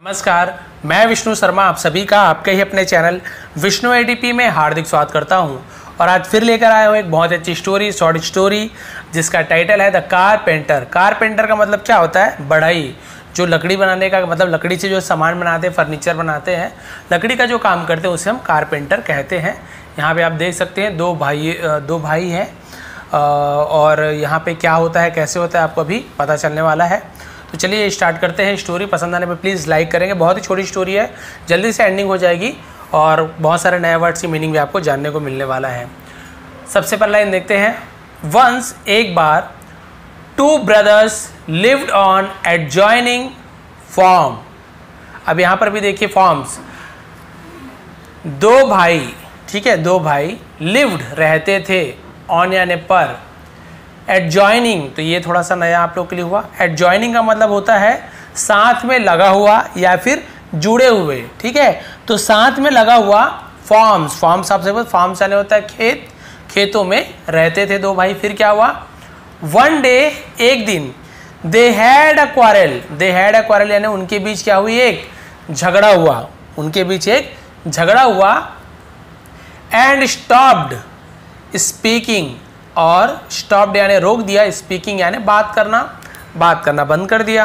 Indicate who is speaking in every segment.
Speaker 1: नमस्कार, मैं विष्णु शर्मा आप सभी का आपके ही अपने चैनल विष्णु एडीपी में हार्दिक स्वागत करता हूं। और आज फिर लेकर आया हूं एक बहुत अच्छी स्टोरी, शॉर्ट स्टोरी, जिसका टाइटल है द कारपेंटर। कारपेंटर का मतलब क्या होता है? बढ़ई। जो लकड़ी बनाने का मतलब लकड़ी से जो सामान बनाते हैं, फर्नीचर बनाते हैं, लकड़ी का जो काम करते हैं उसे हम कारपेंटर कहते हैं। यहाँ पे आप देख सकते हैं दो भाई हैं और यहाँ पे क्या होता है, कैसे होता है, आपको अभी पता चलने वाला है। तो चलिए स्टार्ट करते हैं। स्टोरी पसंद आने पे प्लीज़ लाइक करेंगे। बहुत ही छोटी स्टोरी है, जल्दी से एंडिंग हो जाएगी और बहुत सारे नए वर्ड्स की मीनिंग भी आपको जानने को मिलने वाला है। सबसे पहला लाइन देखते हैं। वंस, एक बार, two brothers lived on adjoining farm. अब यहाँ पर भी देखिए फॉर्म्स। दो भाई, ठीक है, दो भाई लिव्ड रहते थे, ऑन यानी पर, एडजॉइनिंग तो ये थोड़ा सा नया आप लोग के लिए हुआ। एडजॉइनिंग का मतलब होता है साथ में लगा हुआ या फिर जुड़े हुए, ठीक है। तो साथ में लगा हुआ फार्म्स, फार्म्स आपसे फार्म्स यानी होता है खेत, खेतों में रहते थे दो भाई। फिर क्या हुआ? वन डे, एक दिन, they had a quarrel, they had a quarrel यानी उनके बीच क्या हुई? एक झगड़ा हुआ, उनके बीच एक झगड़ा हुआ। एंड स्टॉप्ड स्पीकिंग, और स्टॉप्ड यानी रोक दिया, स्पीकिंग यानी बात करना बंद कर दिया।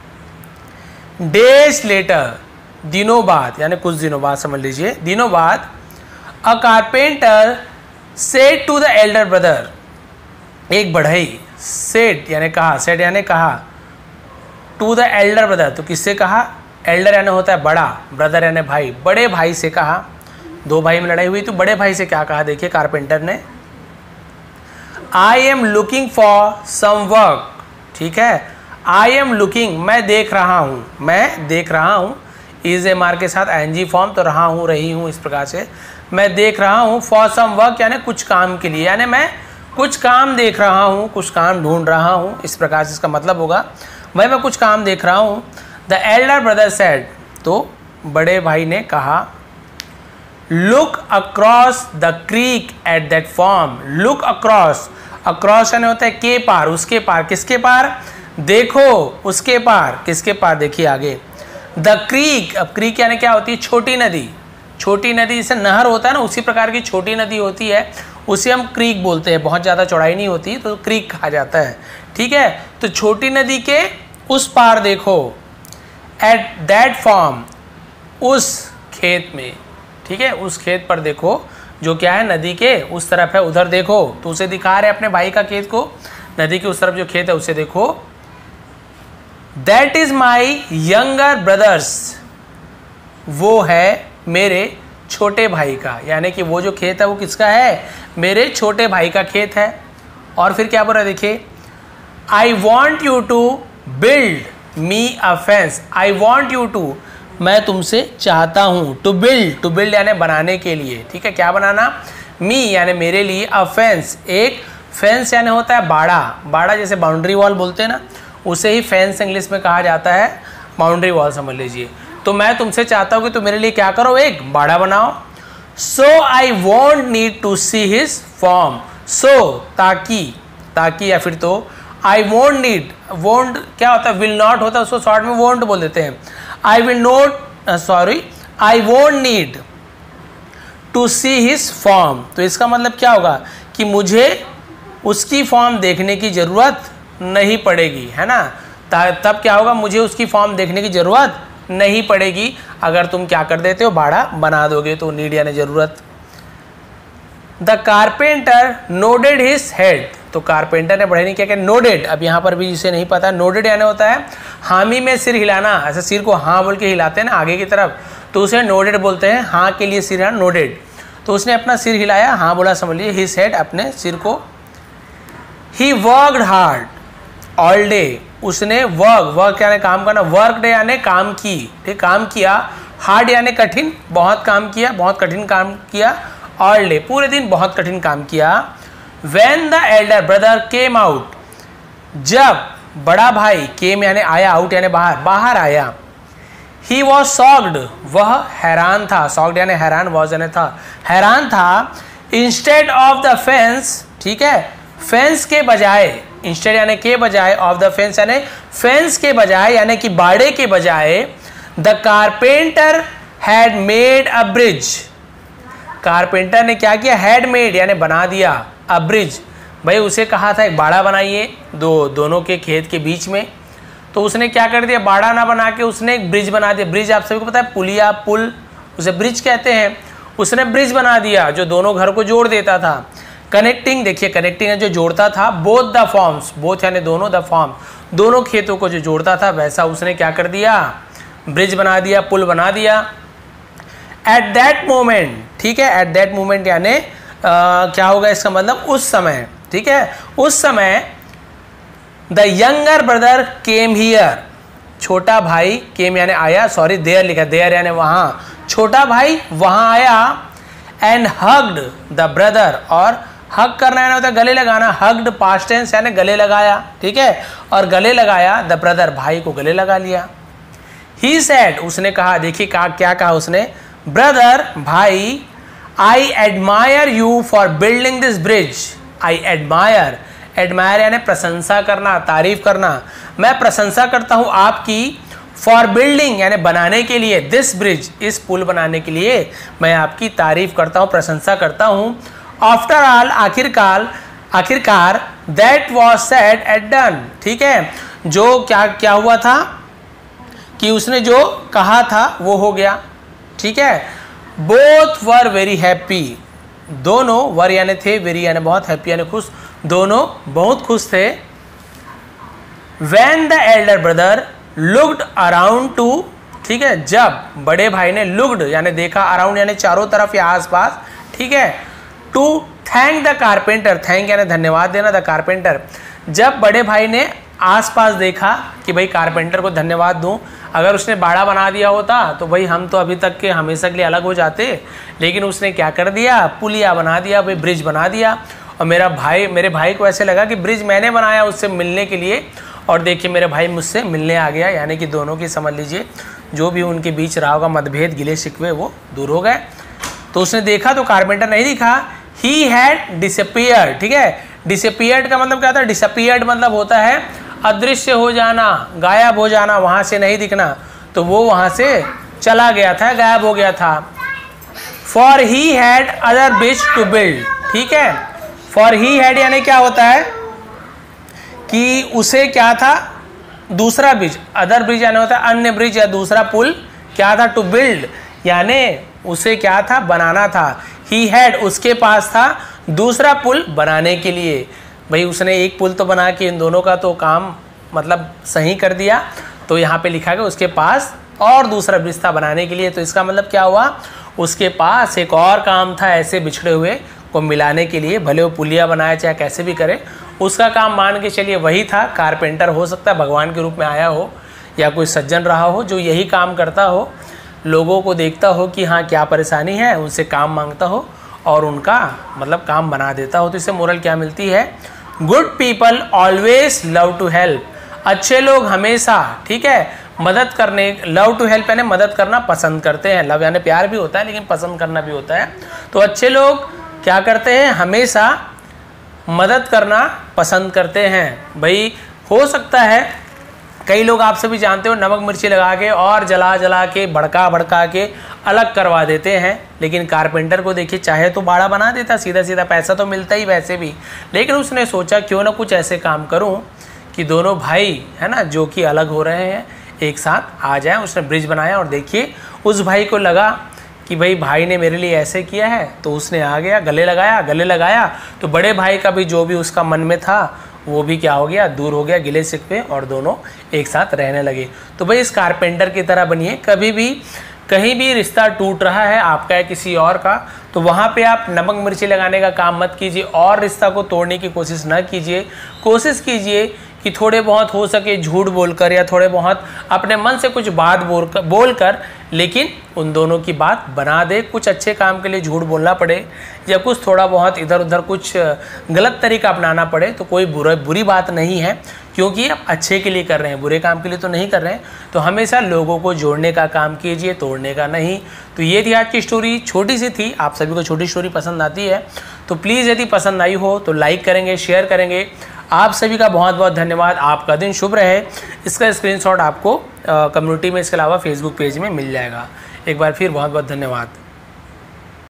Speaker 1: डेज लेटर, दिनों बाद यानी कुछ दिनों बाद, समझ लीजिए दिनों बाद, a carpenter said to the elder brother, एक बढ़ई, सेड यानी कहा, सेड यानी कहा, टू द एल्डर ब्रदर तो किससे कहा? एल्डर यानी होता है बड़ा, ब्रदर यानी भाई, बड़े भाई से कहा। दो भाई में लड़ाई हुई तो बड़े भाई से क्या कहा? देखिए कारपेंटर ने, I am looking for some work, ठीक है। आई एम लुकिंग, मैं देख रहा हूँ, इज ए मार के साथ आईएनजी फॉर्म, तो रहा हूँ, रही हूँ, इस प्रकार से मैं देख रहा हूँ। फॉर सम वर्क यानी कुछ काम के लिए, यानी मैं कुछ काम देख रहा हूँ, कुछ काम ढूंढ रहा हूँ, इस प्रकार से इसका मतलब होगा मैं कुछ काम देख रहा हूँ। द एल्डर ब्रदर सेड, तो बड़े भाई ने कहा, look across the creek at that farm. Look across, across यानी होता है के पार, उसके पार, किसके पार? देखो उसके पार, किसके पार? देखिए आगे, द क्रीक। अब क्रीक यानी क्या होती है? छोटी नदी, छोटी नदी जैसे नहर होता है ना, उसी प्रकार की छोटी नदी होती है, उसे हम क्रीक बोलते हैं। बहुत ज़्यादा चौड़ाई नहीं होती तो क्रीक कहा जाता है, ठीक है। तो छोटी नदी के उस पार देखो, एट दैट फॉर्म, उस खेत में, ठीक है, उस खेत पर देखो जो क्या है नदी के उस तरफ है, उधर देखो। तो उसे दिखा रहे अपने भाई का खेत को, नदी के उस तरफ जो खेत है उसे देखो। That is my younger brothers, वो है मेरे छोटे भाई का, यानी कि वो जो खेत है वो किसका है? मेरे छोटे भाई का खेत है। और फिर क्या बोल रहा है देखिए, I want you to build me a fence. I want you to, मैं तुमसे चाहता हूँ, टू बिल्ड यानी बनाने के लिए, ठीक है। क्या बनाना? मी यानी मेरे लिए, अ फेंस, एक फेंस यानी होता है बाड़ा, बाड़ा जैसे बाउंड्री वॉल बोलते हैं ना, उसे ही फेंस इंग्लिश में कहा जाता है, बाउंड्री वॉल समझ लीजिए। तो मैं तुमसे चाहता हूँ कि तुम मेरे लिए क्या करो? एक बाड़ा बनाओ। So I won't need to see his farm. So ताकि या फिर तो, आई वॉन्ट नीड, वॉन्ट क्या होता है? विल नॉट होता है, उसको शॉर्ट में वॉन्ट बोल देते हैं। I won't need to see his farm, तो इसका मतलब क्या होगा कि मुझे उसकी फॉर्म देखने की जरूरत नहीं पड़ेगी, है ना। तब क्या होगा? मुझे उसकी फॉर्म देखने की जरूरत नहीं पड़ेगी अगर तुम क्या कर देते हो? बाड़ा बना दोगे। तो नीड यानी जरूरत। The carpenter nodded his head, तो कारपेंटर ने बढ़े नहीं क्या? नोडेड। अब यहाँ पर भी जिसे नहीं पता, नोडेड यानी होता है हामी में सिर हिलाना, ऐसे सिर को हाँ बोल के हिलाते हैं ना आगे की तरफ, तो उसे नोडेड बोलते हैं। हाँ के लिए सिर हिलाना, नोडेड। तो उसने अपना सिर हिलाया, हाँ बोला, समझ लीजिए, हिज हेड, अपने सिर को। He worked hard all day, उसने वर्क यानी काम करना, वर्क डे यानी काम की, ठीक, काम किया। हार्ड यानी कठिन, बहुत काम किया, बहुत कठिन काम किया। ऑल डे, पूरे दिन बहुत कठिन काम किया। When the elder brother came out, जब बड़ा भाई, came यानी आया, out यानी बाहर, बाहर आया। He was shocked, वह हैरान था, shocked यानी हैरान, was यानी था, हैरान था। Instead of the fence, ठीक है, फेंस के बजाय, इंस्टेड यानी के बजाय, ऑफ द फेंस यानी फेंस के बजाय, यानी कि बाड़े के बजाय, the carpenter had made a bridge. Carpenter ने क्या किया? हैड मेड यानी बना दिया, अ ब्रिज। भाई उसे कहा था एक बाड़ा बनाइए दोनों के खेत के बीच में, तो उसने क्या कर दिया? बाड़ा ना बना के उसने एक ब्रिज बना दिया। ब्रिज आप सभी को पता है, पुलिया, पुल, उसे ब्रिज कहते हैं। उसने ब्रिज बना दिया जो दोनों घर को जोड़ देता था। कनेक्टिंग, देखिए कनेक्टिंग है जो जोड़ता था, बोथ द फॉर्म्स, बोथ यानी दोनों, द फॉर्म दोनों खेतों को जो जोड़ता था, वैसा उसने क्या कर दिया? ब्रिज बना दिया, पुल बना दिया। एट दैट मोमेंट, ठीक है, एट दैट मोमेंट यानी क्या होगा इसका मतलब? उस समय, ठीक है, उस समय the younger brother came here, छोटा भाई, केम यानी आया, सॉरी देयर लिखा, देयर यानी वहाँ, छोटा भाई वहाँ आया। एंड हग्ड द ब्रदर, और हग करना यानी होता है गले लगाना, हग्ड पास्ट टेंस यानी गले लगाया, ठीक है, और गले लगाया द ब्रदर, भाई को गले लगा लिया। ही सेड, उसने कहा, देखिए क्या कहा उसने? ब्रदर, भाई, I admire you for building this bridge. I admire, admire यानी प्रशंसा करना, तारीफ करना। मैं प्रशंसा करता हूँ आपकी, फॉर बिल्डिंग यानी बनाने के लिए, दिस ब्रिज, इस पुल बनाने के लिए मैं आपकी तारीफ करता हूँ, प्रशंसा करता हूँ। आफ्टर ऑल, आखिरकार, that was said at done, ठीक है, जो क्या हुआ था कि उसने जो कहा था वो हो गया, ठीक है। बोथ वर वेरी हैप्पी, दोनों, वर यानी थे, वेरी यानी बहुत, हैप्पी यानी खुश, दोनों बहुत खुश थे। When the elder brother looked around to, ठीक है, जब बड़े भाई ने looked यानी देखा, around यानी चारों तरफ या आसपास, ठीक है, to thank the carpenter, thank यानी धन्यवाद देना, the carpenter, जब बड़े भाई ने आसपास देखा कि भाई कारपेंटर को धन्यवाद दूं, अगर उसने बाड़ा बना दिया होता तो भाई हम तो अभी तक के हमेशा के लिए अलग हो जाते, लेकिन उसने क्या कर दिया? पुलिया बना दिया, भाई ब्रिज बना दिया। और मेरे भाई को ऐसे लगा कि ब्रिज मैंने बनाया उससे मिलने के लिए, और देखिए मेरे भाई मुझसे मिलने आ गया, यानी कि दोनों की समझ लीजिए जो भी उनके बीच रहा होगा मतभेद, गिले शिकवे, वो दूर हो गए। तो उसने देखा तो कारपेंटर नहीं दिखा, ही हैड डिसअपीयर्ड, ठीक है, डिसअपीयर्ड का मतलब क्या था? डिसअपीयर्ड मतलब होता है अदृश्य हो जाना, गायब हो जाना, वहाँ से नहीं दिखना, तो वो वहाँ से चला गया था, गायब हो गया था। For he had other bridge to build, ठीक है, फॉर ही हैड यानी क्या होता है कि उसे क्या था? दूसरा ब्रिज, अदर ब्रिज यानी होता है अन्य ब्रिज या दूसरा पुल, क्या था? टू बिल्ड यानी उसे क्या था? बनाना था। ही हैड, उसके पास था दूसरा पुल बनाने के लिए। भाई उसने एक पुल तो बना के इन दोनों का तो काम मतलब सही कर दिया, तो यहाँ पे लिखा गया उसके पास और दूसरा ब्रिज था बनाने के लिए। तो इसका मतलब क्या हुआ? उसके पास एक और काम था ऐसे बिछड़े हुए को मिलाने के लिए, भले वो पुलिया बनाए चाहे कैसे भी करे, उसका काम मान के चलिए वही था। कारपेंटर हो सकता है भगवान के रूप में आया हो या कोई सज्जन रहा हो जो यही काम करता हो, लोगों को देखता हो कि हाँ क्या परेशानी है, उनसे काम मांगता हो और उनका मतलब काम बना देता हो। तो इससे मोरल क्या मिलती है? Good people always love to help, अच्छे लोग हमेशा, ठीक है, मदद करने, लव टू हेल्प यानी मदद करना पसंद करते हैं। लव यानी प्यार भी होता है लेकिन पसंद करना भी होता है। तो अच्छे लोग क्या करते हैं? हमेशा मदद करना पसंद करते हैं। भाई हो सकता है कई लोग आप सभी जानते हो नमक मिर्ची लगा के और जला जला के भड़का के अलग करवा देते हैं, लेकिन कारपेंटर को देखिए चाहे तो बाड़ा बना देता, सीधा सीधा पैसा तो मिलता ही वैसे भी, लेकिन उसने सोचा क्यों ना कुछ ऐसे काम करूं कि दोनों भाई है ना जो कि अलग हो रहे हैं एक साथ आ जाएं। उसने ब्रिज बनाया और देखिए उस भाई को लगा कि भाई ने मेरे लिए ऐसे किया है, तो उसने आ गया गले लगाया तो बड़े भाई का भी जो भी उसका मन में था वो भी क्या हो गया? दूर हो गया, गिले शिकवे, और दोनों एक साथ रहने लगे। तो भाई इस कारपेंटर की तरह बनिए। कभी भी कहीं भी रिश्ता टूट रहा है आपका या किसी और का, तो वहाँ पे आप नमक मिर्ची लगाने का काम मत कीजिए और रिश्ता को तोड़ने की कोशिश न कीजिए। कोशिश कीजिए कि थोड़े बहुत हो सके झूठ बोलकर या थोड़े बहुत अपने मन से कुछ बात बोलकर लेकिन उन दोनों की बात बना दे। कुछ अच्छे काम के लिए झूठ बोलना पड़े या कुछ थोड़ा बहुत इधर उधर कुछ गलत तरीका अपनाना पड़े तो कोई बुरी बात नहीं है, क्योंकि आप अच्छे के लिए कर रहे हैं, बुरे काम के लिए तो नहीं कर रहे हैं। तो हमेशा लोगों को जोड़ने का काम कीजिए, तोड़ने का नहीं। तो ये थी आज की स्टोरी, छोटी सी थी। आप सभी को छोटी स्टोरी पसंद आती है तो प्लीज़ यदि पसंद आई हो तो लाइक करेंगे, शेयर करेंगे, आप सभी का बहुत बहुत धन्यवाद। आपका दिन शुभ रहे। इसका स्क्रीनशॉट आपको कम्युनिटी में, इसके अलावा फेसबुक पेज में मिल जाएगा। एक बार फिर बहुत बहुत धन्यवाद।